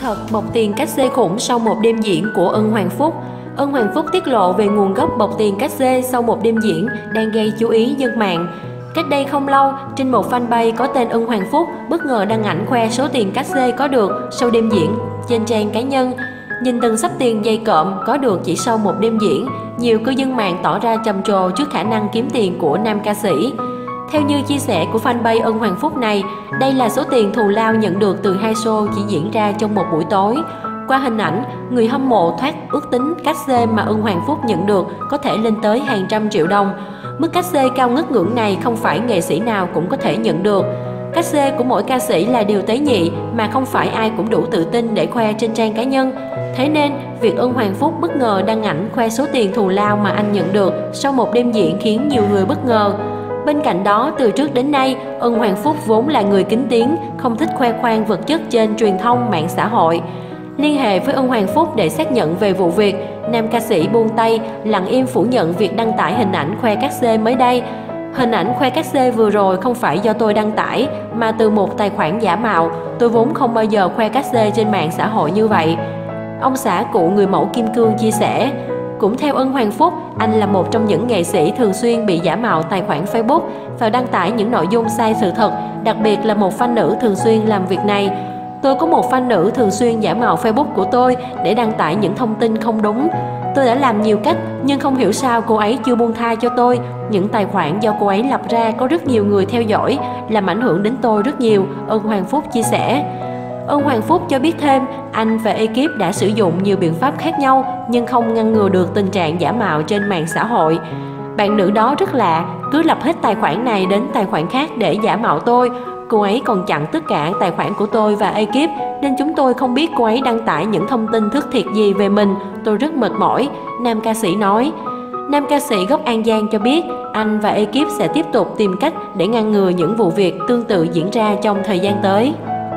thật bọc tiền cát xê khủng sau một đêm diễn của Ân Hoàng Phúc. Ân Hoàng Phúc tiết lộ về nguồn gốc bọc tiền cát xê sau một đêm diễn đang gây chú ý dân mạng. Cách đây không lâu, trên một fanpage có tên Ân Hoàng Phúc bất ngờ đăng ảnh khoe số tiền cát xê có được sau đêm diễn trên trang cá nhân. Nhìn từng xấp tiền dày cộm có được chỉ sau một đêm diễn, nhiều cư dân mạng tỏ ra trầm trồ trước khả năng kiếm tiền của nam ca sĩ. Theo như chia sẻ của fanpage Ân Hoàng Phúc này, đây là số tiền thù lao nhận được từ 2 show chỉ diễn ra trong một buổi tối. Qua hình ảnh, người hâm mộ thoát ước tính cát xê mà Ân Hoàng Phúc nhận được có thể lên tới hàng trăm triệu đồng. Mức cát xê cao ngất ngưỡng này không phải nghệ sĩ nào cũng có thể nhận được. Cát xê của mỗi ca sĩ là điều tế nhị mà không phải ai cũng đủ tự tin để khoe trên trang cá nhân. Thế nên, việc Ân Hoàng Phúc bất ngờ đăng ảnh khoe số tiền thù lao mà anh nhận được sau một đêm diễn khiến nhiều người bất ngờ. Bên cạnh đó, từ trước đến nay, Ân Hoàng Phúc vốn là người kín tiếng, không thích khoe khoang vật chất trên truyền thông mạng xã hội. Liên hệ với Ân Hoàng Phúc để xác nhận về vụ việc, nam ca sĩ buông tay, lặng im phủ nhận việc đăng tải hình ảnh khoe cát xê mới đây. Hình ảnh khoe cát xê vừa rồi không phải do tôi đăng tải, mà từ một tài khoản giả mạo. Tôi vốn không bao giờ khoe cát xê trên mạng xã hội như vậy. Ông xã cụ người mẫu Kim Cương chia sẻ. Cũng theo Ân Hoàng Phúc, anh là một trong những nghệ sĩ thường xuyên bị giả mạo tài khoản Facebook và đăng tải những nội dung sai sự thật, đặc biệt là một fan nữ thường xuyên làm việc này. Tôi có một fan nữ thường xuyên giả mạo Facebook của tôi để đăng tải những thông tin không đúng. Tôi đã làm nhiều cách nhưng không hiểu sao cô ấy chưa buông tha cho tôi. Những tài khoản do cô ấy lập ra có rất nhiều người theo dõi, làm ảnh hưởng đến tôi rất nhiều, Ân Hoàng Phúc chia sẻ. Ân Hoàng Phúc cho biết thêm, anh và ekip đã sử dụng nhiều biện pháp khác nhau nhưng không ngăn ngừa được tình trạng giả mạo trên mạng xã hội. Bạn nữ đó rất lạ, cứ lập hết tài khoản này đến tài khoản khác để giả mạo tôi. Cô ấy còn chặn tất cả tài khoản của tôi và ekip nên chúng tôi không biết cô ấy đăng tải những thông tin thất thiệt gì về mình. Tôi rất mệt mỏi, nam ca sĩ nói. Nam ca sĩ gốc An Giang cho biết anh và ekip sẽ tiếp tục tìm cách để ngăn ngừa những vụ việc tương tự diễn ra trong thời gian tới.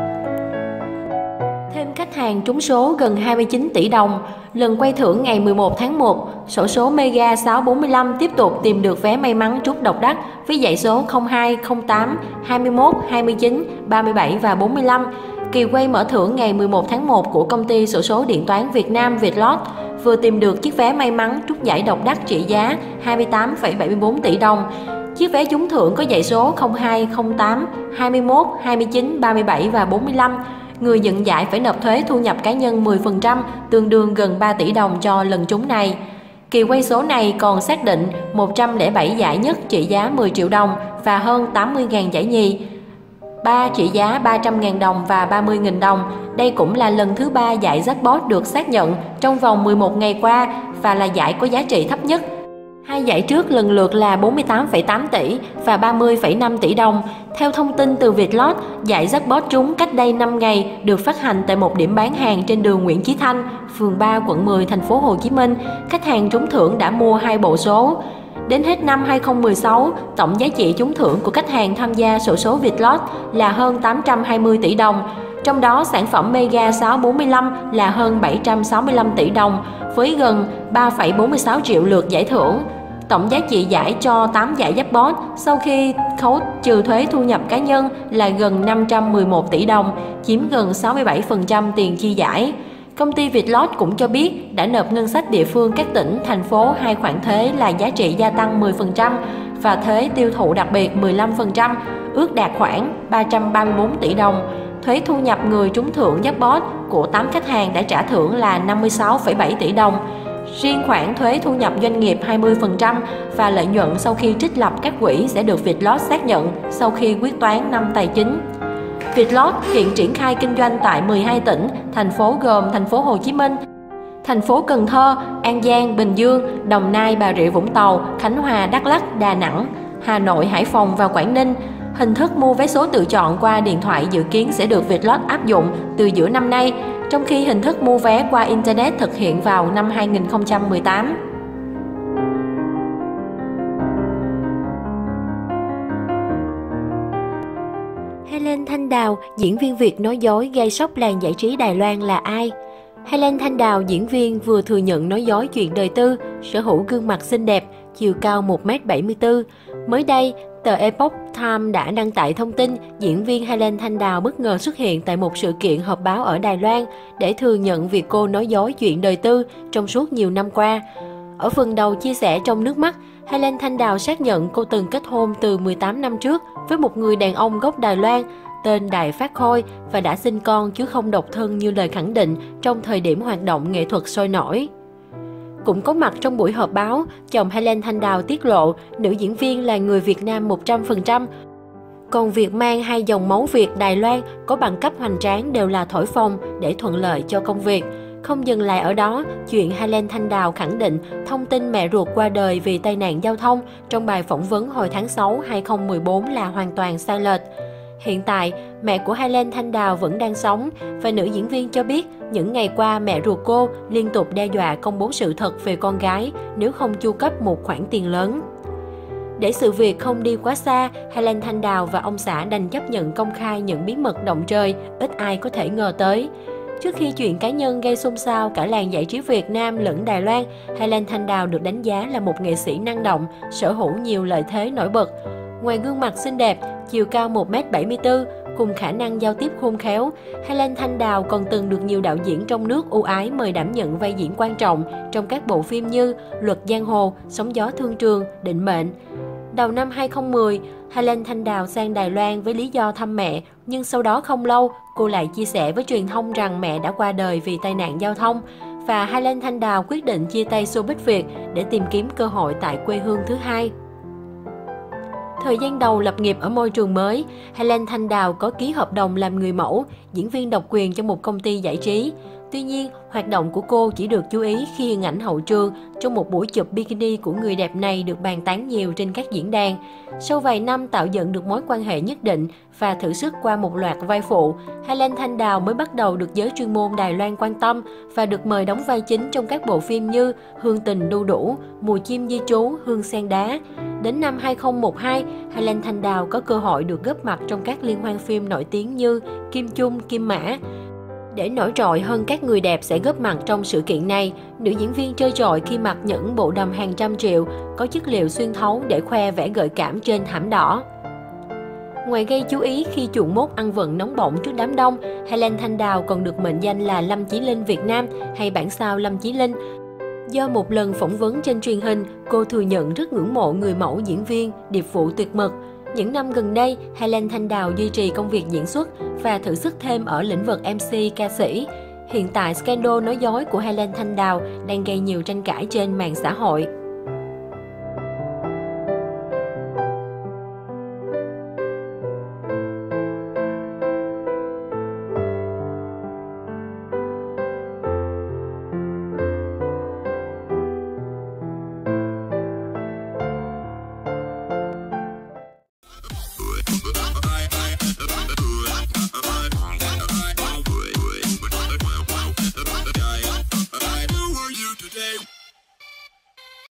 Thêm khách hàng trúng số gần 29 tỷ đồng. Lần quay thưởng ngày 11 tháng 1, xổ số Mega 645 tiếp tục tìm được vé may mắn trúng độc đắc với dãy số 02, 08, 21, 29, 37 và 45. Kỳ quay mở thưởng ngày 11 tháng 1 của công ty xổ số điện toán Việt Nam Vietlott vừa tìm được chiếc vé may mắn trúng giải độc đắc trị giá 28,74 tỷ đồng. Chiếc vé trúng thưởng có dãy số 02, 08, 21, 29, 37 và 45. Người nhận giải phải nộp thuế thu nhập cá nhân 10%, tương đương gần 3 tỷ đồng cho lần trúng này. Kỳ quay số này còn xác định 107 giải nhất trị giá 10 triệu đồng và hơn 80.000 giải nhì, 3 trị giá 300.000 đồng và 30.000 đồng. Đây cũng là lần thứ 3 giải jackpot được xác nhận trong vòng 11 ngày qua và là giải có giá trị thấp nhất. Hai giải trước lần lượt là 48,8 tỷ và 30,5 tỷ đồng. Theo thông tin từ Vietlott, giải jackpot trúng cách đây 5 ngày được phát hành tại một điểm bán hàng trên đường Nguyễn Chí Thanh, phường 3, quận 10, thành phố Hồ Chí Minh. Khách hàng trúng thưởng đã mua 2 bộ số. Đến hết năm 2016, tổng giá trị trúng thưởng của khách hàng tham gia xổ số Vietlott là hơn 820 tỷ đồng. Trong đó, sản phẩm Mega 645 là hơn 765 tỷ đồng, với gần 3,46 triệu lượt giải thưởng. Tổng giá trị giải cho 8 giải jackpot sau khi khấu trừ thuế thu nhập cá nhân là gần 511 tỷ đồng, chiếm gần 67% tiền chi giải. Công ty Vietlott cũng cho biết đã nộp ngân sách địa phương các tỉnh, thành phố 2 khoản thuế là giá trị gia tăng 10% và thuế tiêu thụ đặc biệt 15%, ước đạt khoảng 334 tỷ đồng. Thuế thu nhập người trúng thưởng jackpot của 8 khách hàng đã trả thưởng là 56,7 tỷ đồng. Riêng khoản thuế thu nhập doanh nghiệp 20% và lợi nhuận sau khi trích lập các quỹ sẽ được Vietlott xác nhận sau khi quyết toán năm tài chính. Vietlott hiện triển khai kinh doanh tại 12 tỉnh, thành phố gồm thành phố Hồ Chí Minh, thành phố Cần Thơ, An Giang, Bình Dương, Đồng Nai, Bà Rịa Vũng Tàu, Khánh Hòa, Đắk Lắk, Đà Nẵng, Hà Nội, Hải Phòng và Quảng Ninh. Hình thức mua vé số tự chọn qua điện thoại dự kiến sẽ được Vietlott áp dụng từ giữa năm nay, trong khi hình thức mua vé qua Internet thực hiện vào năm 2018. Helen Thanh Đào, diễn viên Việt nói dối gây sốc làng giải trí Đài Loan là ai? Helen Thanh Đào, diễn viên vừa thừa nhận nói dối chuyện đời tư, sở hữu gương mặt xinh đẹp, chiều cao 1m74. Mới đây, tờ Epoch Times đã đăng tải thông tin diễn viên Helen Thanh Đào bất ngờ xuất hiện tại một sự kiện họp báo ở Đài Loan để thừa nhận việc cô nói dối chuyện đời tư trong suốt nhiều năm qua. Ở phần đầu chia sẻ trong nước mắt, Helen Thanh Đào xác nhận cô từng kết hôn từ 18 năm trước với một người đàn ông gốc Đài Loan tên Đài Phát Khôi và đã sinh con chứ không độc thân như lời khẳng định trong thời điểm hoạt động nghệ thuật sôi nổi. Cũng có mặt trong buổi họp báo, chồng Helen Thanh Đào tiết lộ nữ diễn viên là người Việt Nam 100%, còn việc mang hai dòng máu Việt Đài Loan có bằng cấp hoành tráng đều là thổi phồng để thuận lợi cho công việc. Không dừng lại ở đó, chuyện Helen Thanh Đào khẳng định thông tin mẹ ruột qua đời vì tai nạn giao thông trong bài phỏng vấn hồi tháng 6 2014 là hoàn toàn sai lệch. Hiện tại, mẹ của Helen Thanh Đào vẫn đang sống và nữ diễn viên cho biết những ngày qua mẹ ruột cô liên tục đe dọa công bố sự thật về con gái nếu không chu cấp một khoản tiền lớn. Để sự việc không đi quá xa, Helen Thanh Đào và ông xã đành chấp nhận công khai những bí mật động trời ít ai có thể ngờ tới. Trước khi chuyện cá nhân gây xôn xao cả làng giải trí Việt Nam lẫn Đài Loan, Helen Thanh Đào được đánh giá là một nghệ sĩ năng động, sở hữu nhiều lợi thế nổi bật. Ngoài gương mặt xinh đẹp, chiều cao 1m74 cùng khả năng giao tiếp khôn khéo, Helen Thanh Đào còn từng được nhiều đạo diễn trong nước ưu ái mời đảm nhận vai diễn quan trọng trong các bộ phim như Luật Giang Hồ, Sóng Gió Thương Trường, Định Mệnh. Đầu năm 2010, Helen Thanh Đào sang Đài Loan với lý do thăm mẹ, nhưng sau đó không lâu, cô lại chia sẻ với truyền thông rằng mẹ đã qua đời vì tai nạn giao thông và Helen Thanh Đào quyết định chia tay showbiz Việt để tìm kiếm cơ hội tại quê hương thứ hai. Thời gian đầu lập nghiệp ở môi trường mới, Helen Thanh Đào có ký hợp đồng làm người mẫu, diễn viên độc quyền cho một công ty giải trí. Tuy nhiên, hoạt động của cô chỉ được chú ý khi hình ảnh hậu trường trong một buổi chụp bikini của người đẹp này được bàn tán nhiều trên các diễn đàn. Sau vài năm tạo dựng được mối quan hệ nhất định và thử sức qua một loạt vai phụ, Helen Thanh Đào mới bắt đầu được giới chuyên môn Đài Loan quan tâm và được mời đóng vai chính trong các bộ phim như Hương Tình Đu Đủ, Mùa Chim Di Trú, Hương Sen Đá. Đến năm 2012, Helen Thanh Đào có cơ hội được góp mặt trong các liên hoan phim nổi tiếng như Kim Chung, Kim Mã. Để nổi trội hơn các người đẹp sẽ góp mặt trong sự kiện này, nữ diễn viên trơ trội khi mặc những bộ đầm hàng trăm triệu, có chất liệu xuyên thấu để khoe vẻ gợi cảm trên thảm đỏ. Ngoài gây chú ý khi chuộng mốt ăn vận nóng bỏng trước đám đông, Helen Thanh Đào còn được mệnh danh là Lâm Chí Linh Việt Nam hay bản sao Lâm Chí Linh. Do một lần phỏng vấn trên truyền hình, cô thừa nhận rất ngưỡng mộ người mẫu diễn viên, điệp vụ tuyệt mật. Những năm gần đây, Helen Thanh Đào duy trì công việc diễn xuất và thử sức thêm ở lĩnh vực MC ca sĩ. Hiện tại, scandal nói dối của Helen Thanh Đào đang gây nhiều tranh cãi trên mạng xã hội.